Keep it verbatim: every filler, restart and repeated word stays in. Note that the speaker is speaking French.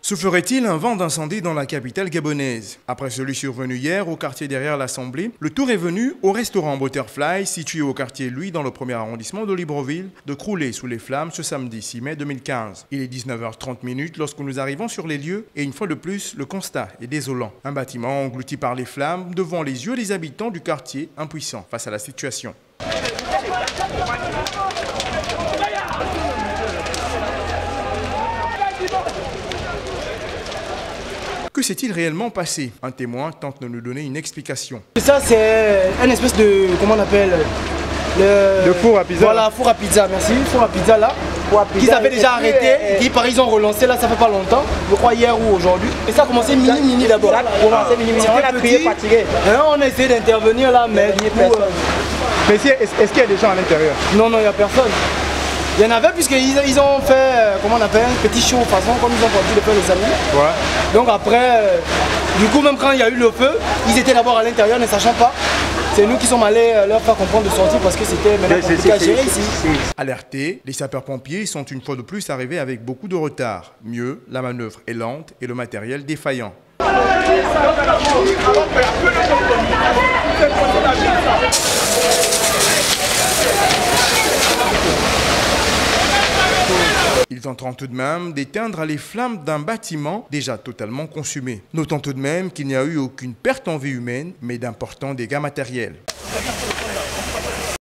Se ferait-il un vent d'incendie dans la capitale gabonaise? Après celui survenu hier au quartier derrière l'Assemblée, le tour est venu au restaurant Butterfly, situé au quartier Louis dans le premier arrondissement de Libreville, de crouler sous les flammes ce samedi six mai deux mille quinze. Il est dix-neuf heures trente lorsque nous arrivons sur les lieux et une fois de plus, le constat est désolant. Un bâtiment englouti par les flammes devant les yeux des habitants du quartier impuissants face à la situation. Que s'est-il réellement passé? Un témoin tente de nous donner une explication. Ça, c'est un espèce de, comment on appelle, le, le four à pizza. Voilà, four à pizza, merci, four à pizza là, qu'ils avaient déjà arrêté, et qui par ils ont relancé là, ça fait pas longtemps, je crois hier ou aujourd'hui. Et ça a commencé mini mini d'abord. Ça a commencé mini mini, on a crié fatigué. On a essayé d'intervenir là, mais du coup, euh... mais est-ce est qu'il y a des gens à l'intérieur? Non, non, il n'y a personne. Il y en avait puisqu'ils ils ont fait, euh, comment on appelle, un petit show façon comme ils ont produit le feu les amis. Ouais. Donc après, euh, du coup même quand il y a eu le feu, ils étaient d'abord à l'intérieur ne sachant pas. C'est nous qui sommes allés euh, leur faire comprendre de sortir parce que c'était maintenant compliqué à gérer ici. Alertés, les sapeurs-pompiers sont une fois de plus arrivés avec beaucoup de retard. Mieux, la manœuvre est lente et le matériel défaillant. Ils tenteront tout de même d'éteindre les flammes d'un bâtiment déjà totalement consumé. Notons tout de même qu'il n'y a eu aucune perte en vie humaine, mais d'importants dégâts matériels.